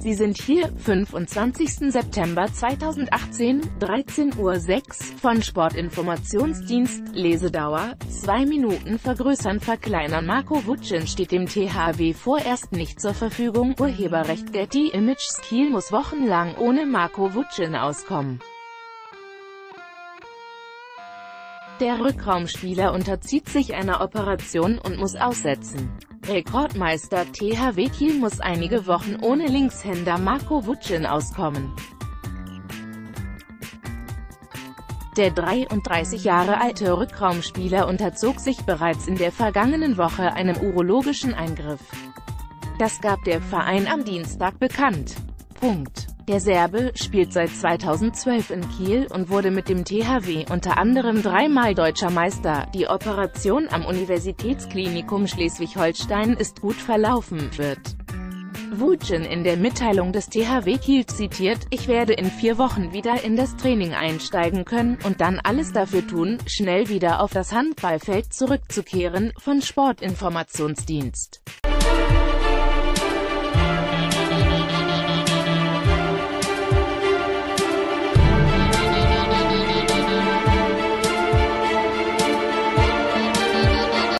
Sie sind hier, 25. September 2018, 13:06 Uhr, von Sportinformationsdienst, Lesedauer, 2 Minuten vergrößern verkleinern. Marco Vucin steht dem THW vorerst nicht zur Verfügung. Urheberrecht Getty Images. Kiel muss wochenlang ohne Marco Vucin auskommen. Der Rückraumspieler unterzieht sich einer Operation und muss aussetzen. Rekordmeister THW Kiel muss einige Wochen ohne Linkshänder Marco Vucin auskommen. Der 33 Jahre alte Rückraumspieler unterzog sich bereits in der vergangenen Woche einem urologischen Eingriff. Das gab der Verein am Dienstag bekannt. Der Serbe spielt seit 2012 in Kiel und wurde mit dem THW unter anderem dreimal deutscher Meister. Die Operation am Universitätsklinikum Schleswig-Holstein ist gut verlaufen, wird Vucin in der Mitteilung des THW Kiel zitiert: „Ich werde in 4 Wochen wieder in das Training einsteigen können und dann alles dafür tun, schnell wieder auf das Handballfeld zurückzukehren“, von Sportinformationsdienst.